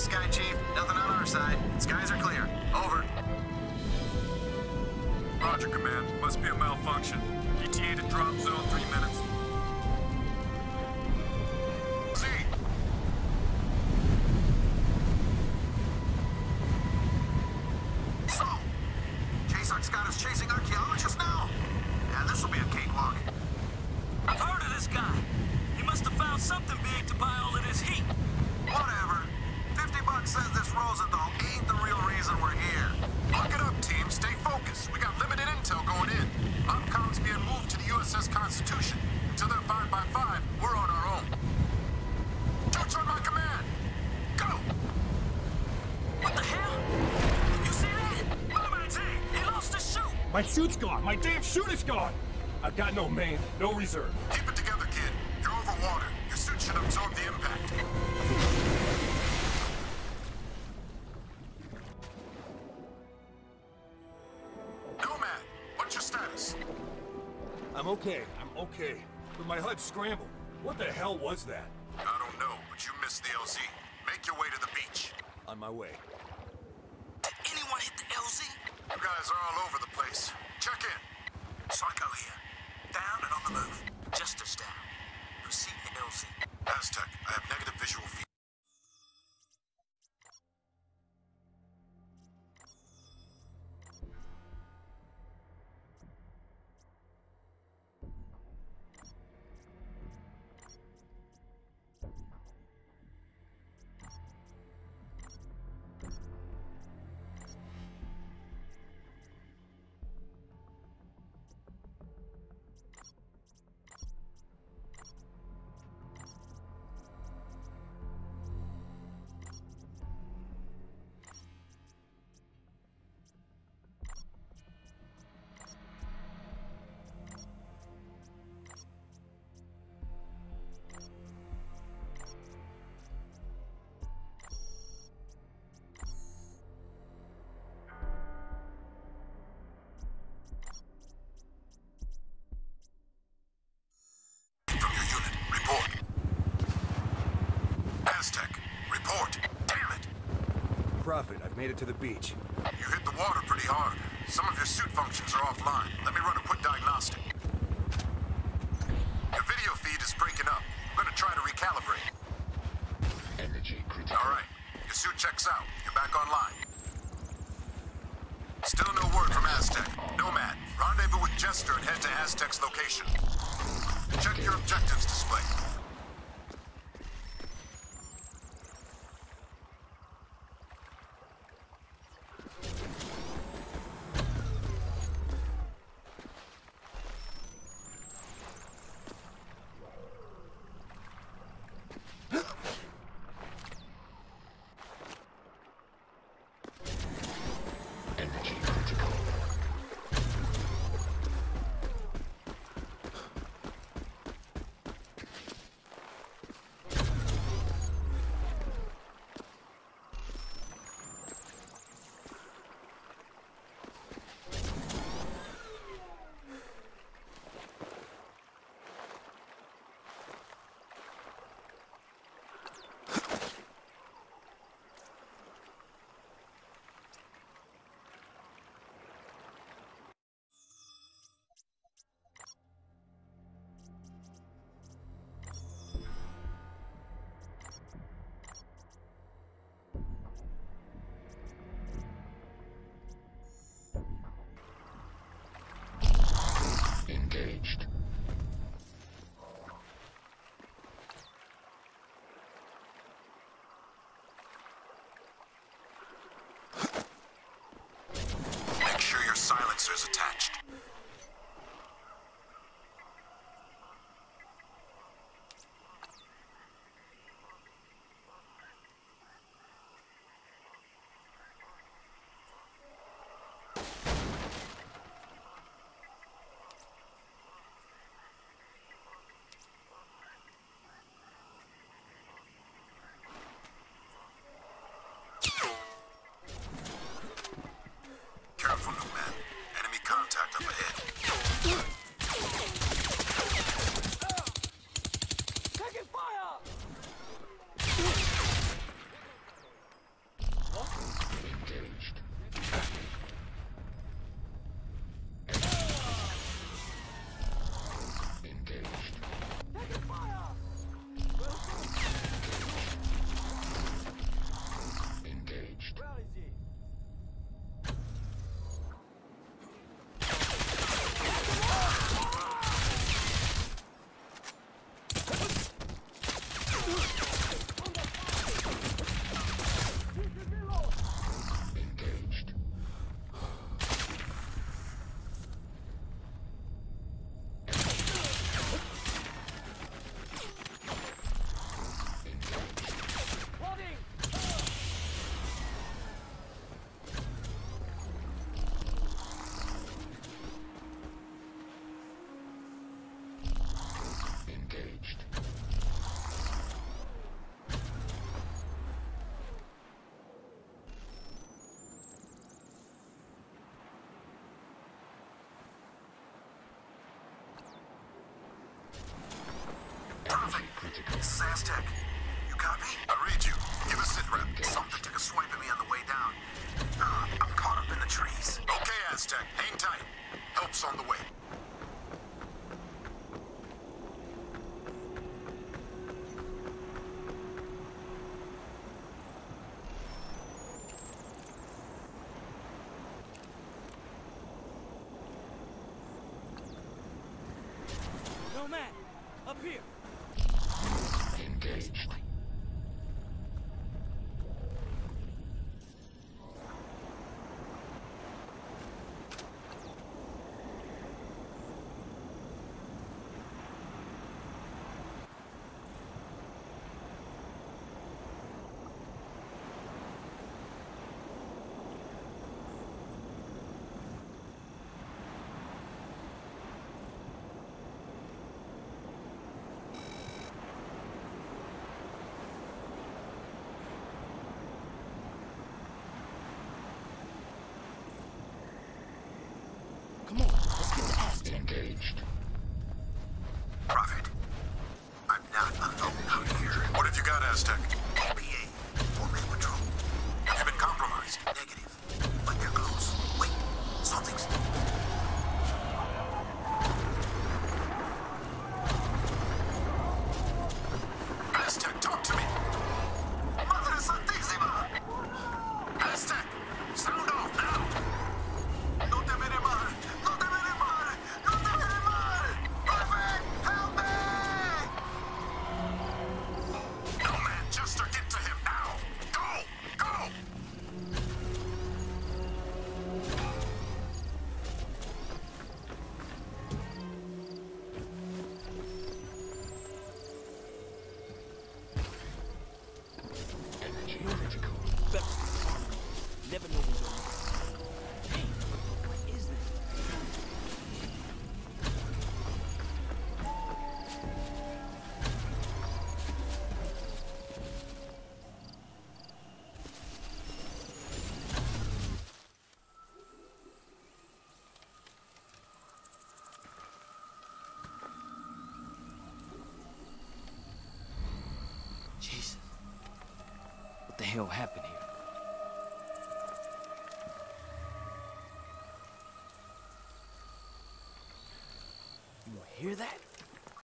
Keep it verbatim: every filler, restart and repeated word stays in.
Sky Chief. Nothing on our side. Skies are clear. Over. Roger, Command. Must be a malfunction. E T A to drop zone three minutes. Z! So, J-Sox got us chasing archaeologists now? Yeah, this'll be a cakewalk. I've heard of this guy. He must have found something big to buy all of this heat. Whatever. Fifty bucks says this Rosenthal ain't the real reason we're here. Lock it up, team. Stay focused. We got limited intel going in. Upcom's being moved to the U S S Constitution. Until they're five by five, we're on our own. Troops on my command! Go! What the hell? You see that? What am I saying? He lost his chute. My chute's gone! My damn chute is gone! I've got no main, no reserve. Keep it together, kid. You're over water. Your suit should absorb the impact. Nomad, what's your status? I'm okay, I'm okay. But my H U D scrambled. What the hell was that? I don't know, but you missed the L Z. Make your way to the beach. On my way. Did anyone hit the L Z? You guys are all over the place. Check in. Psycho here. Down and on the move. Just touched down. Proceed to L Z. Aztec, I have negative visual feed. Prophet, I've made it to the beach. You hit the water pretty hard. Some of your suit functions are offline. Let me run a quick diagnostic. Your video feed is breaking up. I'm gonna try to recalibrate. Energy critical. All right. Your suit checks out. You're back online. Still no word from Aztec. Nomad, rendezvous with Jester and head to Aztec's location. Check your objectives display. Energy critical. Engaged. Engaged. Perfect. This is Aztec. You copy? I read you. Give a sit rep. Something took a swipe at me on the way down. Uh, I'm caught up in the trees. Okay, Aztec. Hang tight. Help's on the way. No man, up here. Engaged. Come on, let's get to Aztec. Engaged. Prophet, I'm not alone out here. What have you got, Aztec? O P A, four-man patrol. Have you been compromised? Negative, but they're close. Wait, something's... Aztec, talk to me. Madre Santísima! Aztec, sound off now. No te veré mal! No te veré mal! No te veré mal! Prophet, help me! No, man, Chester, get to him now. Go, go. Energy critical. Never know who's on. Hey, what is this? Jesus. What the hell happened here? You hear that?